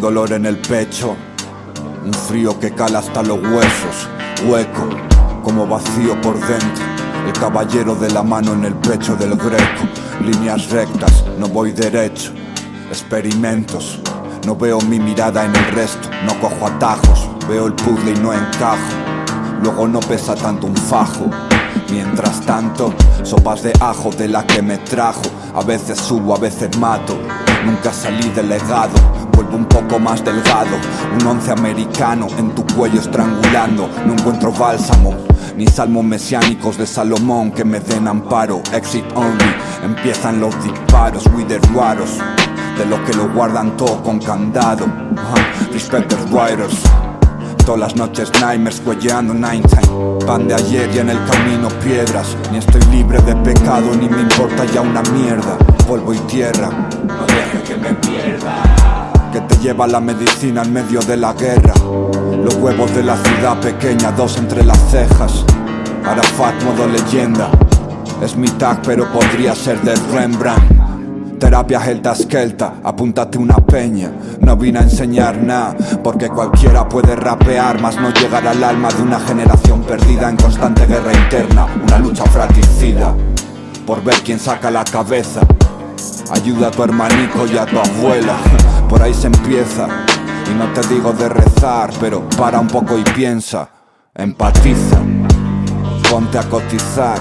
dolor en el pecho, un frío que cala hasta los huesos, hueco, como vacío por dentro. El caballero de la mano en el pecho del greco. Líneas rectas, no voy derecho. Experimentos, no veo mi mirada en el resto. No cojo atajos, veo el puzzle y no encajo. Luego no pesa tanto un fajo. Mientras tanto, sopas de ajo de la que me trajo. A veces subo, a veces mato. Nunca salí delegado, vuelvo un poco más delgado. Un 11 americano en tu cuello estrangulando. No encuentro bálsamo, ni salmos mesiánicos de Salomón que me den amparo. Exit only, empiezan los disparos. Ruaros, de los que lo guardan todo con candado. Respected writers, todas las noches nightmares, cuelleando 9-time. Pan de ayer y en el camino piedras. Ni estoy libre de pecado, ni me importa ya una mierda. Polvo y tierra, no dejes que me pierda. Que te lleva la medicina en medio de la guerra. Los huevos de la ciudad pequeña, dos entre las cejas. Arafat modo leyenda. Es mi tag pero podría ser de Rembrandt. Terapia Helta Skelta, apúntate una peña. No vine a enseñar nada, porque cualquiera puede rapear, mas no llegar al alma de una generación perdida en constante guerra interna. Una lucha fratricida, por ver quién saca la cabeza. Ayuda a tu hermanico y a tu abuela. Por ahí se empieza, y no te digo de rezar, pero para un poco y piensa. Empatiza, ponte a cotizar,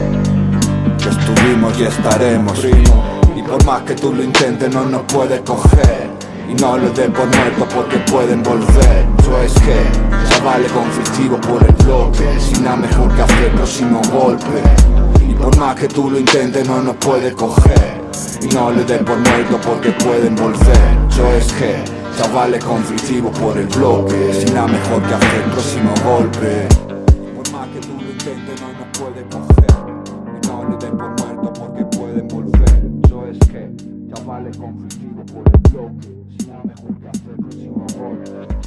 que estuvimos y estaremos, primo. Y por más que tú lo intentes no nos puedes coger. Y no lo des por muerto porque pueden volver. Eso es que, chavales conflictivos por el bloque, sin nada mejor que hacer el próximo golpe. Y por más que tú lo intentes no nos puedes coger. Y no le des por muerto porque pueden volver. Eso es que, chavales conflictivos por el bloque, sin nada mejor que hacer el próximo golpe. Y por más que tú lo intentes no nos puedes coger. Y no le des por muerto porque pueden volver. Eso es que, chavales conflictivos por el bloque, sin nada mejor que hacer el próximo golpe.